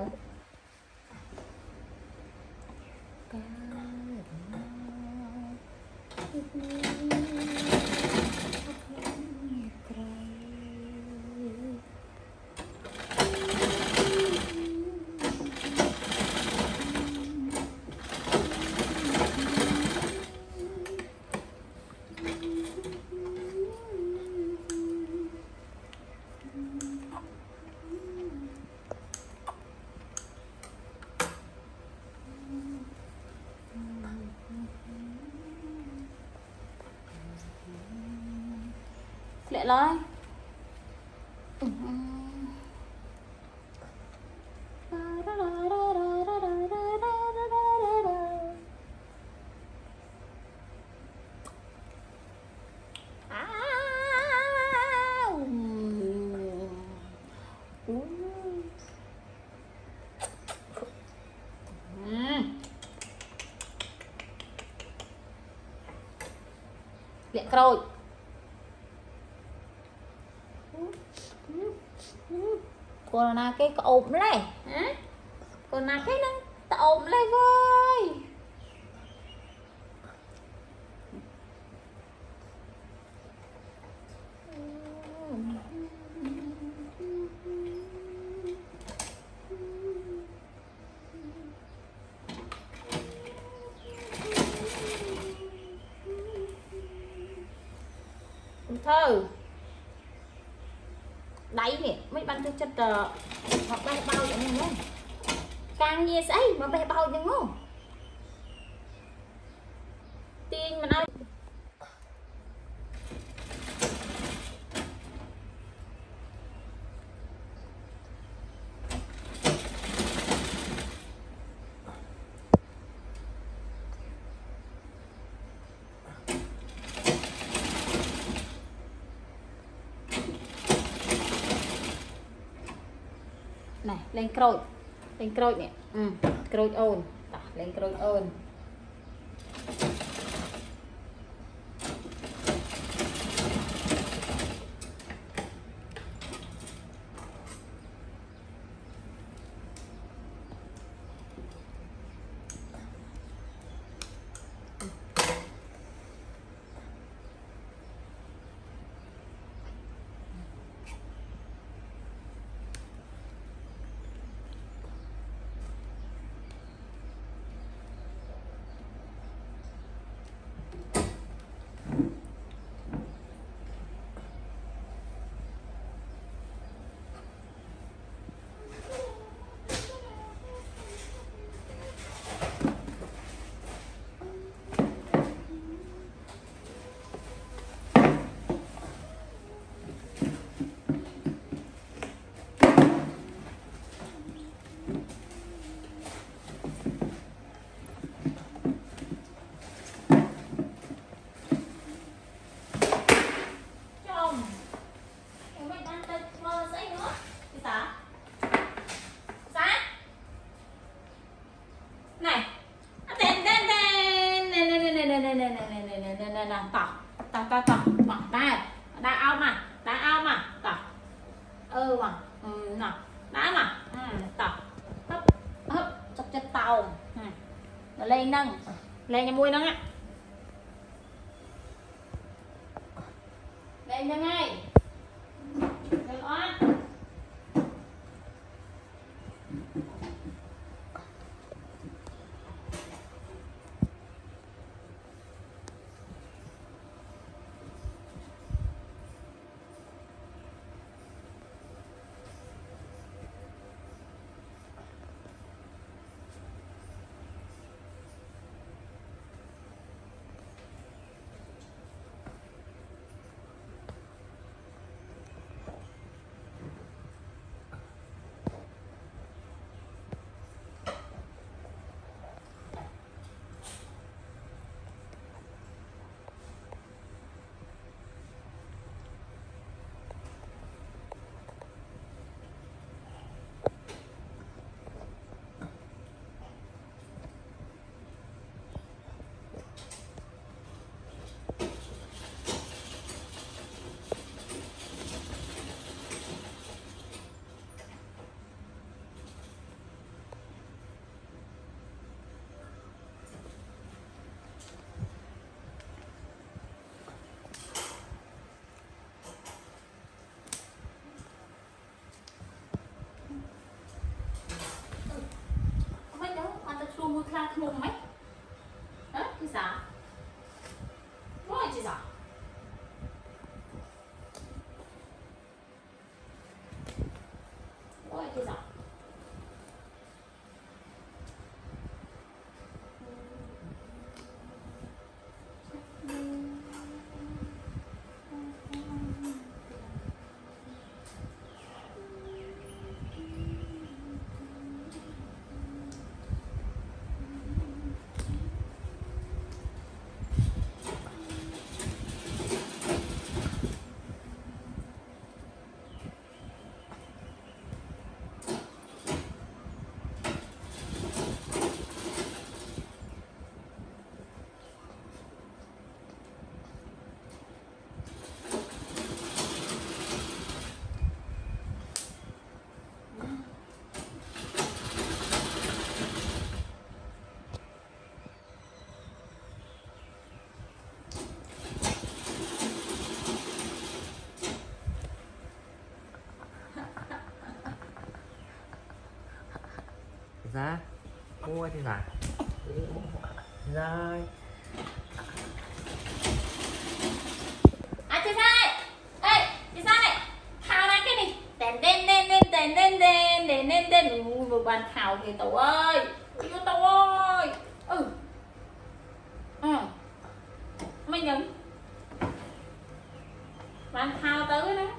lẹ lên. Lẹ rồi. Còn là cái ốm này hả? Còn là cái nó ốm này với thơ đáy nè mấy bạn tôi chất hoặc bè bao vậy nè càng nghe ấy mà bè bao vậy không tiên mà nói này lên crôi nè crôi ôn lên crôi ôn lên nâng lên nhà mui nâng á lên nâng ngay lên on mùng mấy hả chị sợ nói chị sợ nói chị sợ ra mua thì phải rồi à chị sai ê chị sai thao ra cái này đèn đen đen đen đèn đen đen đèn đen đen vừa bàn thảo thì tổ ơi vô tổ ơi mày nhận bàn thảo tới đó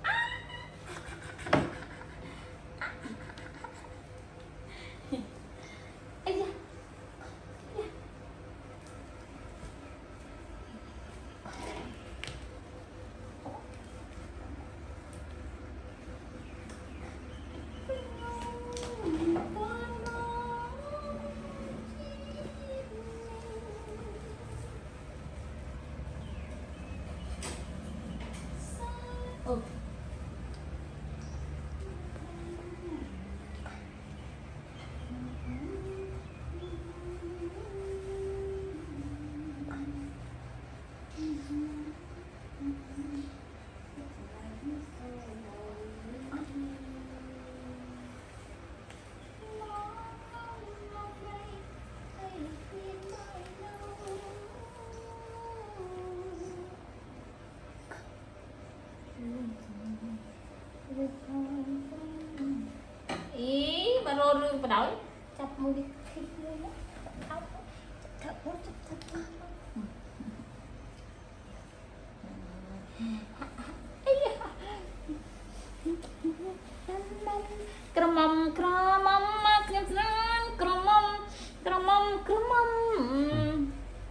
ý bà rô rương bà đổi chặt môi đi Kramam kramam kramam kramam kramam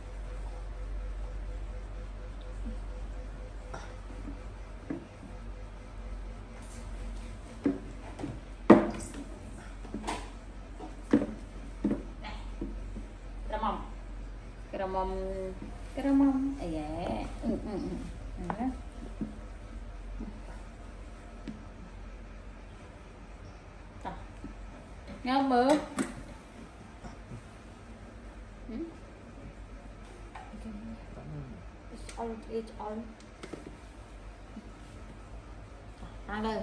kramam kramam dạ ngon bữa it's all ăn đây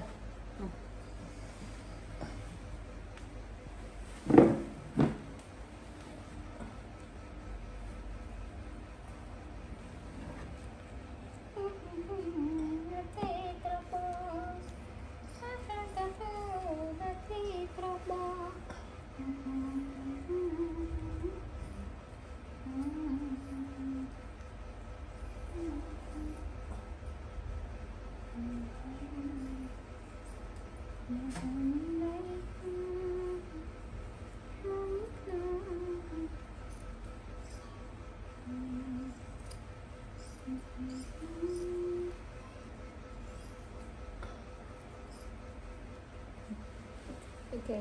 okay.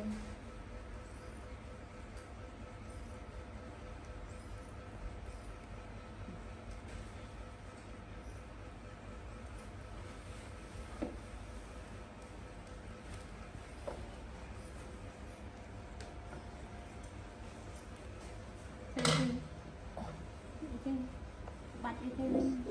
Bắt đi thêm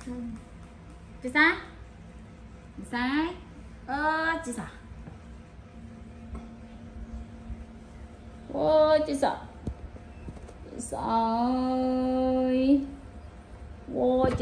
Jessa Jessa Jessa ôi Jessa Jessa ơi ôi